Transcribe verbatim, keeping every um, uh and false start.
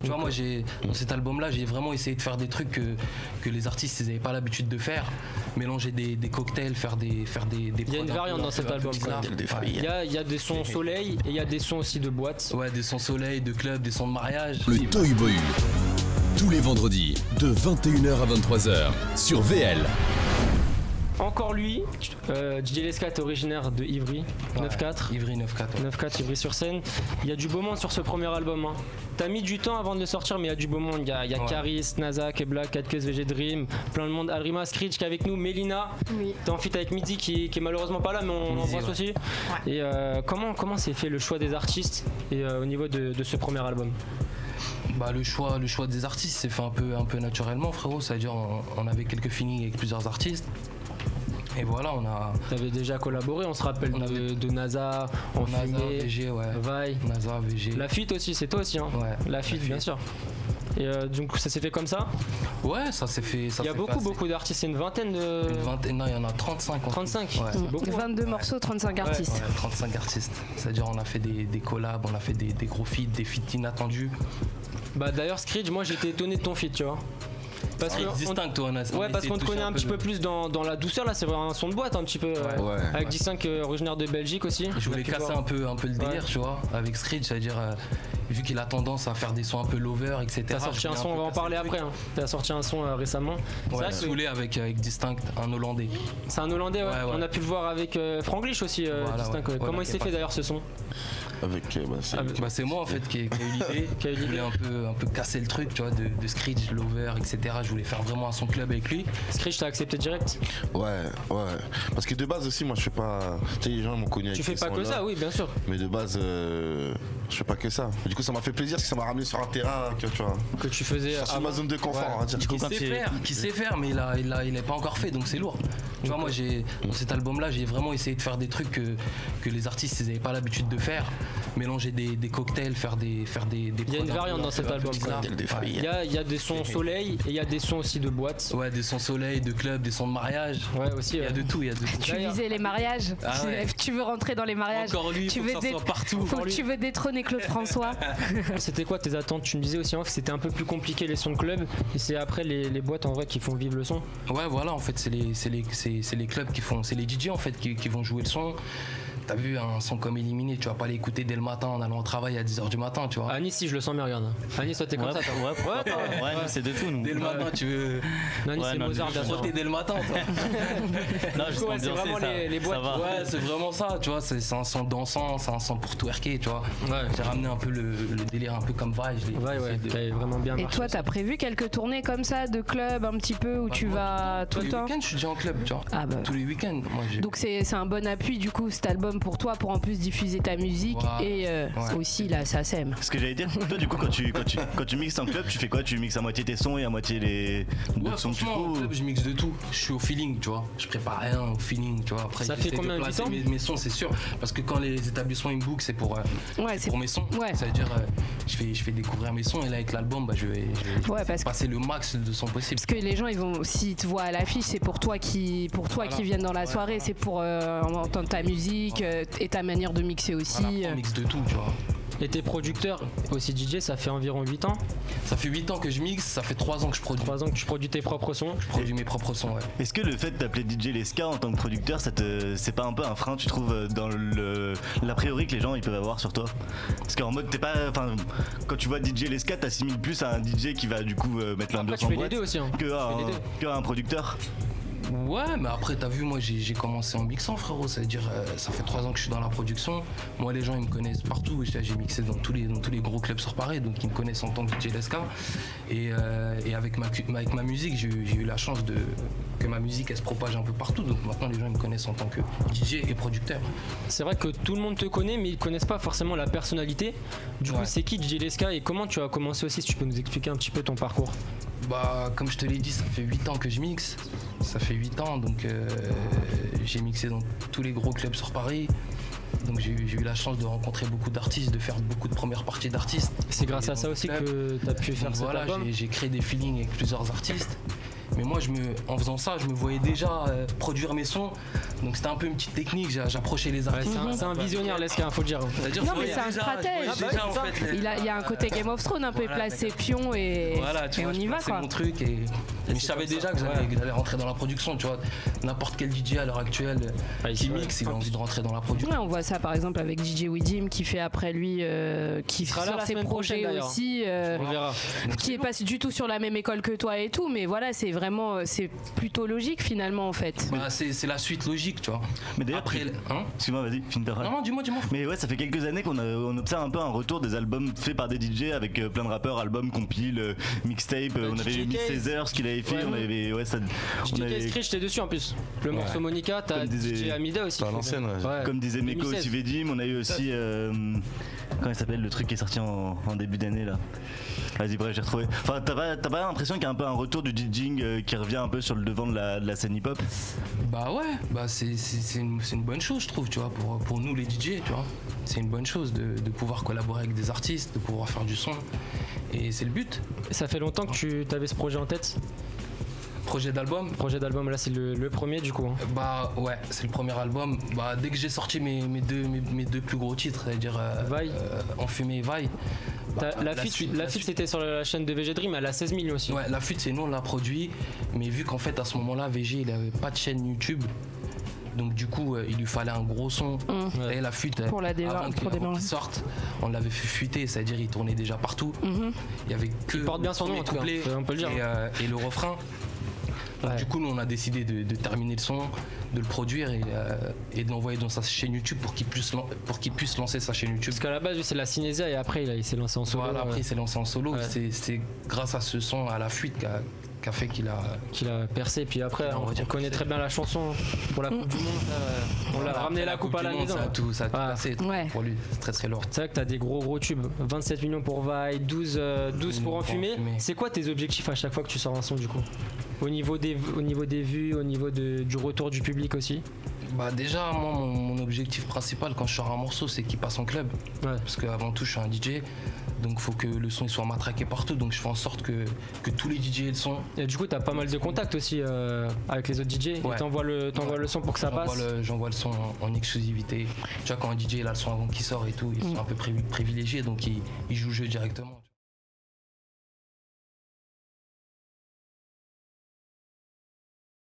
Tu vois, moi, j'ai, dans cet album-là, j'ai vraiment essayé de faire des trucs que, que les artistes n'avaient pas l'habitude de faire. Mélanger des, des cocktails, faire des, faire des, des Il y a une variante dans cet album. Il y a, il y a des sons soleil et il y a des sons aussi de boîte. Ouais, des sons soleil, de club, des sons de mariage. Le Toy Boy, tous les vendredis, de vingt et une heures à vingt-trois heures, sur V L. Encore lui, euh, D J Leska est originaire de Ivry, Ouais, neuf quatre. Ivry neuf quatre. Ouais. neuf quatre, Ivry-sur-Seine. Il y a du beau monde sur ce premier album. Hein. T'as mis du temps avant de le sortir, mais il y a du beau monde. Il y a, il y a Ouais. Caris, Naza, Kebla, Katkeus, V G Dream, plein de monde. Alrima, Screech qui est avec nous, Mélina. Oui. T'es en feat avec Midi qui, qui est malheureusement pas là, mais on Midi, l'embrasse ouais. aussi. Et euh, comment, comment s'est fait le choix des artistes et euh, au niveau de, de ce premier album? Bah, le choix, le choix des artistes s'est fait un peu, un peu naturellement, frérot. C'est-à-dire, on, on avait quelques feelings avec plusieurs artistes. Et voilà, on a. T'avais déjà collaboré, on se rappelle On de, avait- de Nasa, en NASA, fumée, V G, ouais. Vaille. NASA, V G. La fuite aussi, c'est toi aussi. Hein. Ouais. La fuite, La bien fuite. sûr. Et euh, donc ça s'est fait comme ça. Ouais, ça s'est fait. Ça Il y a s'est beaucoup, fait assez- beaucoup d'artistes, c'est une vingtaine de. Une vingtaine, non, il y en a trente-cinq. en tout. trente-cinq. Ouais. C'est beaucoup. vingt-deux morceaux, trente-cinq artistes. Ouais, trente-cinq artistes. C'est-à-dire, on a fait des, des collabs, on a fait des, des gros feats, des feats inattendus. Bah d'ailleurs, Screech, moi j'étais étonné de ton feat, tu vois. Parce C'est que on- distinct, toi, on a. on a Ouais, parce essayé qu'on de te connaît toucher un petit peu de- plus dans, dans la douceur, là c'est vraiment un son de boîte un petit peu. euh, Ouais. Avec Distinct euh, originaire de Belgique aussi. Je On voulais a pu casser voir. un peu, un peu le délire, Ouais. tu vois, avec Screech, c'est-à-dire, euh, vu qu'il a tendance à faire des sons un peu lover, et cetera. T'as sorti je un voulais son, on peu va en casser parler le truc. après. Hein. T'as sorti un son euh, récemment. C'est Ouais, vrai que saoulé avec, avec Distinct, un Hollandais. c'est un Hollandais, ouais. Ouais, ouais. On a pu le voir avec euh, Franglish aussi, euh, Voilà, Distinct. ouais. ouais. Voilà, Comment il qui s'est est fait pas- d'ailleurs ce son? Avec, euh, bah, c'est Avec- Bah, c'est moi en fait qui ai, qui ai eu l'idée. Qui a eu Je voulais l'idée. un peu, un peu casser le truc, tu vois, de, de Screech, Lover, et cetera. Je voulais faire vraiment un son club avec lui. Screech, t'as accepté direct? Ouais, ouais. Parce que de base aussi, moi je fais pas. Tu sais, les gens m'ont connu avec Tu fais ces pas que sons-là, ça, oui, bien sûr. Mais de base, euh, je fais pas que ça. Du coup, ça m'a fait plaisir parce que ça m'a ramené sur un terrain que tu vois. Que tu faisais. Sorti de avant. ma zone de confort, on va dire. Du coup, Qui quand sait il- faire, qui sait faire, mais il a, il a, il est pas encore fait, donc c'est lourd. Tu vois, moi, j'ai, dans cet album-là, j'ai vraiment essayé de faire des trucs que, que les artistes n'avaient pas l'habitude de faire. Mélanger des, des cocktails, faire des, faire des, des Il y a une prods un peu- variante dans un cet peu album, bizarres. Cocktail de Ouais. fruits. Il y a, il y a des sons soleil et il y a des sons aussi de boîte. Ouais, des sons soleil, de club, des sons de mariage. Ouais, aussi. Il y a ouais. de tout, il y a de tout. Tu D'ailleurs- visais les mariages. Ah ouais. Tu veux rentrer dans les mariages. Encore lui, tu faut veux que ça dé- soit partout. Faut Encore que lui. tu veux détrôner Claude François. C'était quoi tes attentes? Tu me disais aussi en off que c'était un peu plus compliqué les sons de club et c'est après les, les boîtes en vrai qui font vivre le son. Ouais, voilà, en fait, c'est les, c'est les, c'est, c'est les clubs qui font, c'est les D J en fait qui, qui vont jouer le son. T'as vu un son comme Éliminé, tu vas pas l'écouter dès le matin en allant au travail à dix heures du matin, tu vois. Anis, si je le sens, mais regarde. Anis, toi t'es comme Ouais, ça, toi. ouais, pourquoi pas. Ouais, Ouais, nous, c'est de tout, nous. Dès le matin, tu veux Non, Anis, Ouais, c'est non, Mozart, je bien sûr. sauter dès le matin, toi. Non, juste Ouais, c'est ambiancer, vraiment ça, les- les boîtes. ça va. Ouais, c'est vraiment ça, tu vois, c'est, c'est un son dansant, c'est un son pour twerker, tu vois. Ouais, J'ai ramené un peu le, le délire un peu comme Vaille. je l'ai- ouais, ouais, essayé de- qui avait vraiment bien Et marché. toi, t'as prévu quelques tournées comme ça de club un petit peu où Bah, tu moi, vas tout Tous le les temps. week-ends, je suis déjà en club, tu vois. Ah bah. Tous les week-ends, moi j'ai. Donc c'est c'est un bon appui du coup cet album pour toi pour en plus diffuser ta musique Voilà. et euh, Ouais. aussi là ça sème. Ce que j'allais dire, toi du coup quand tu, quand tu, quand tu mixes en club, tu fais quoi? Tu mixes à moitié tes sons et à moitié les Ouais, d'autres sons que tu franchement, en trouves? club, je mixe de tout. Je suis au feeling, tu vois. Je prépare rien au feeling, tu vois. Après, Ça j'essaie fait combien de de placer temps mes, mes sons, c'est sûr. Parce que quand les établissements ils me bookent, c'est pour, euh, Ouais, c'est c'est pour mes sons. ouais. C'est-à-dire, euh, je, fais, je fais découvrir mes sons et là, avec l'album, bah, je vais, je vais Ouais, parce que- passer le max de sons possible. Parce que les gens ils vont s'ils te voient à l'affiche c'est pour toi qui pour toi Voilà. qui viennent dans la Ouais, soirée voilà. c'est pour euh, entendre ta musique euh, et ta manière de mixer aussi. Voilà, euh. on mixe de tout, tu vois. Et t'es producteur aussi D J, ça fait environ huit ans. Ça fait huit ans que je mixe, ça fait trois ans que je produis. trois ans que tu produis tes propres sons. Je produis mes propres sons, ouais. Est-ce que le fait de t'appeler D J Leska en tant que producteur, ça te, c'est pas un peu un frein, tu trouves, dans le, l'a priori que les gens ils peuvent avoir sur toi? Parce qu'en mode, t'es pas, enfin, quand tu vois D J Leska, t'assimiles plus à un D J qui va du coup euh, mettre Après l'ambiance tu en fais les boîte deux aussi. Hein. que, à fais les un, deux. que à un producteur. Ouais, mais après, t'as vu, moi j'ai j'ai commencé en mixant, frérot. Ça veut dire, euh, ça fait trois ans que je suis dans la production. Moi, les gens, ils me connaissent partout. J'ai j'ai mixé dans tous, les, dans tous les gros clubs sur Paris, donc ils me connaissent en tant que D J Leska. Et, euh, et avec, ma, avec ma musique, j'ai eu j'ai eu la chance de, que ma musique, elle se propage un peu partout. Donc maintenant, les gens, ils me connaissent en tant que D J et producteur. C'est vrai que tout le monde te connaît, mais ils connaissent pas forcément la personnalité. Du coup, Ouais. c'est qui D J Leska et comment tu as commencé aussi? Si tu peux nous expliquer un petit peu ton parcours. Bah, comme je te l'ai dit, ça fait huit ans que je mixe. Ça fait huit ans, donc euh, j'ai mixé dans tous les gros clubs sur Paris. Donc j'ai eu, j'ai eu la chance de rencontrer beaucoup d'artistes, de faire beaucoup de premières parties d'artistes. C'est grâce à ça aussi club. que tu as pu faire Donc cet voilà, album. j'ai, j'ai créé des feelings avec plusieurs artistes. Mais moi, je me, en faisant ça, je me voyais déjà euh, produire mes sons. Donc c'était un peu une petite technique, j'a- j'approchais les Ouais, artistes. c'est un, c'est un visionnaire, Lesca, faut le dire. C'est-à-dire, Non, je mais voyais c'est un déjà- stratège. je voyais Ah bah déjà, oui, en c'est ça. fait, les- Il, a, il y a un côté Game of Thrones un peu, Voilà, placer pion et, Voilà, tu et vois, on je y va plaçais quoi. mon truc et mais je savais comme déjà ça. que j'allais Ouais. que j'allais rentrer dans la production, tu vois. N'importe quel D J à l'heure actuelle Ah, il qui se- mixe, il a ouais. envie de rentrer dans la production. Ouais, on voit ça par exemple avec D J Widim qui fait après lui, euh, qui sera là sort la ses semaine prochaine, projets d'ailleurs. aussi, euh, On verra. qui est pas du tout sur la même école que toi et tout, mais voilà, c'est vraiment, euh, c'est plutôt logique finalement en fait. Bah, c'est c'est la suite logique, tu vois. Mais d'ailleurs, Après, tu- hein excuse-moi, vas-y, finis ta phrase. Non, non, dis-moi, dis-moi. Mais ouais, ça fait quelques années qu'on a- on observe un peu un retour des albums faits par des D J avec euh, plein de rappeurs, albums, compile, euh, mixtape. euh, on D J avait mis Case. Césaire, ce qu'il avait fait. Ouais. on avait, ouais, ça, on J K avait- Screech, t'es dessus en plus. Le morceau Monica, t'as Comme disait- D J Amida aussi. C'est à l'ancienne, ouais. Comme disait Meko deux mille aussi seize. Vedim, on a eu aussi. Euh, comment il s'appelle le truc qui est sorti en, en début d'année là. Vas-y, bref, j'ai retrouvé. Enfin, t'as pas, t'as pas l'impression qu'il y a un peu un retour du DJing euh, qui revient un peu sur le devant de la, de la scène hip-hop? Bah ouais, bah c'est c'est- c'est une, c'est une bonne chose, je trouve, tu vois, pour, pour nous les D J, tu vois. C'est une bonne chose de, de pouvoir collaborer avec des artistes, de pouvoir faire du son. Et c'est le but. Ça fait longtemps que tu avais ce projet en tête. Projet d'album, Projet d'album, là c'est le, le premier du coup. hein. bah ouais, c'est le premier album. Bah dès que j'ai sorti mes, mes, deux, mes, mes deux plus gros titres, c'est-à-dire euh, Vaille. euh, Enfumé et Vaille. bah, T'as- la fuite, suite- la la fuite suite- c'était sur la chaîne de V G Dream, elle a seize millions aussi. Ouais, la fuite, c'est nous, on l'a produit. Mais vu qu'en fait, à ce moment-là, V G, il avait pas de chaîne YouTube. Donc du coup, euh, il lui fallait un gros son. Ouais. Et la fuite, Pour la déva- avant qu'il pour avant démarrer. qu'il sorte, on l'avait fait fuiter, c'est-à-dire il tournait déjà partout. Mhm. Il y avait que Il porte bien son le nom, en tout cas, couplet on peut le dire. Et, euh, et le refrain. Donc Ouais. du coup, nous, on a décidé de, de terminer le son, de le produire et, euh, et de l'envoyer dans sa chaîne YouTube pour qu'il puisse, lan- pour qu'il puisse lancer sa chaîne YouTube. Parce qu'à la base, lui, c'est la Cinésia et après, il, a- il s'est lancé en solo. Voilà, après, euh, il s'est lancé en solo. Ouais. C'est, c'est grâce à ce son, à la fuite, qu'a, qu'a fait qu'il a. qu'il a percé. Puis après, On on, va dire on connaît percé. très bien la chanson hein, pour la Coupe du Monde. là, euh, on l'a Voilà, ramené après la coupe à du la Monde, maison. Ça a tout, ça a tout Ah. passé Ouais. pour lui. C'est très très lourd. C'est vrai que t'as des gros gros tubes. vingt-sept millions pour Vaille, douze, euh, douze pour pour Enfumer. Enfumer. C'est quoi tes objectifs à chaque fois que tu sors un son du coup au niveau, des, au niveau des vues, au niveau de- du retour du public aussi? Bah déjà, moi, mon, mon objectif principal quand je sors un morceau, c'est qu'il passe en club. Ouais. Parce qu'avant tout, je suis un D J. Donc il faut que le son il soit matraqué partout. Donc je fais en sorte que, que tous les D J aient le son. Et du coup, t'as pas mal de contacts aussi euh, avec les autres D J. Ouais. Et t'envoies le, t'envoies Ouais. le son pour que ça J'envoie passe. le, j'envoie le son en, en exclusivité. Tu vois, quand un D J il a le son avant qu'il sort et tout, ils sont un peu privi- privilégiés. Donc ils, ils jouent le jeu directement.